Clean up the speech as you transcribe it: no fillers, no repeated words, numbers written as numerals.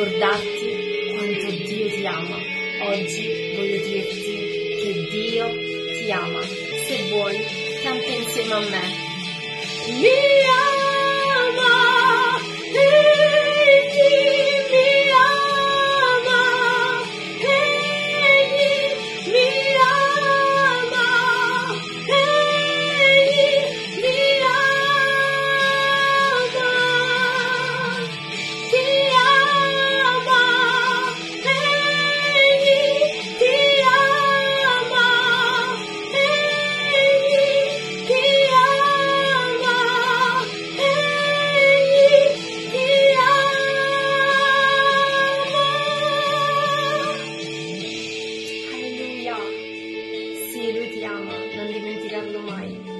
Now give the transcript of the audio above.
ricordarti quanto Dio ti ama. Oggi voglio dirti che Dio ti ama. Se vuoi, canta insieme a me. Mi ama, Egli mi ama, Egli mi ama, Egli mi ama, ti ama, Egli ti ama, Egli ti ama, Egli ti ama. Alleluia. Sì, Lui ti ama, non dimenticarlo mai.